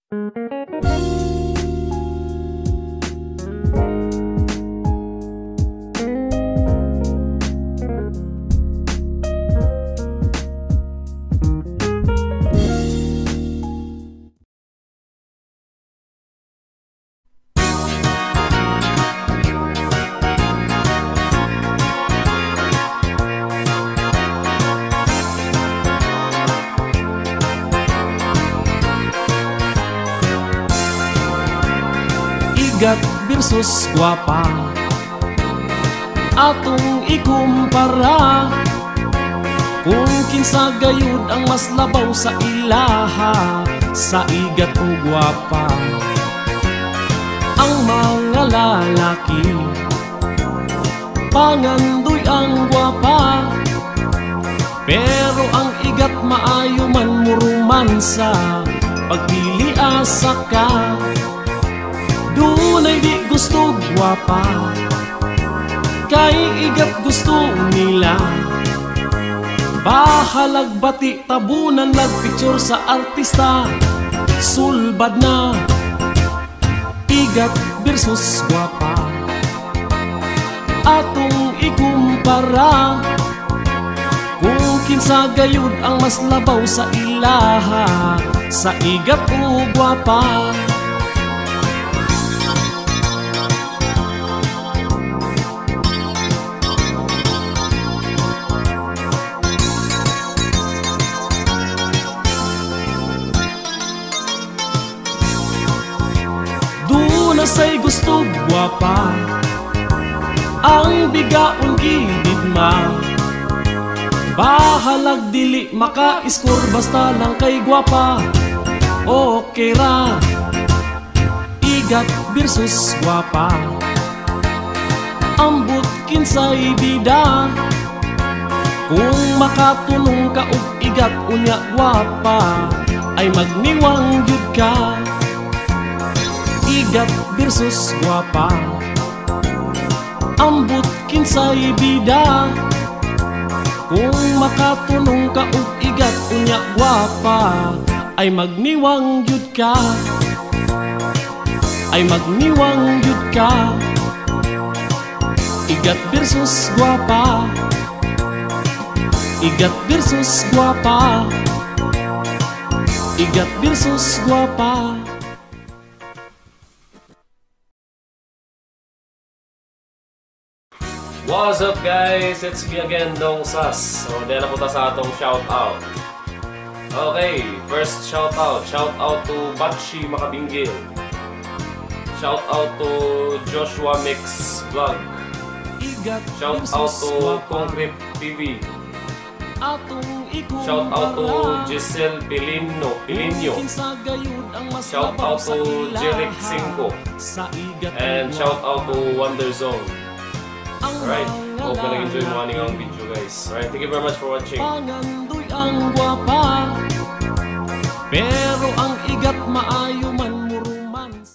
Igat versus gwapa atong ikumpara, kung kinsa gayud ang mas labaw sa ilaha, sa igat o gwapa. Ang mga lalaki pangandoy ang gwapa, pero ang igat maayo man murumansa, pagpili asa ka. Dunay di gusto gwapa, kay igat gusto nila. Bahalag bati tabunan lag picture sa artista, sulbad na igat versus gwapa atong ikumpara, kung kinsa gayud ang mas labaw sa ilaha, sa igat o gwapa. Say gusto gwapa, ang bigaon gididma. Bahalag dili maka-score basta lang kay gwapa, okay ra. Igat versus gwapa, ambot kinsay bida, kung makatunong ka og igat unya gwapa, ay magniwang gyud ka. Igat versus gwapa, ambot kinsay bida, kung makatunong ka og igat unya gwapa, ay magniwang gyud ka, ay magniwang gyud ka. Igat versus gwapa, igat versus gwapa, igat versus gwapa. What's up guys? It's me again, Dong Sas. So, dahil na punta sa atong shoutout. Okay, first shoutout. Shoutout to Batshi Makabinggil. Shoutout to Joshua Mix Vlog. Shoutout to Concrete TV. Shoutout to Giselle Pilinio. Shoutout to Jeric 5. And shoutout to Wonder Zone. Alright, hope na nag-enjoy mo ang video guys. Alright, thank you very much for watching. Pangandoy ang gwapa, pero ang igat maayo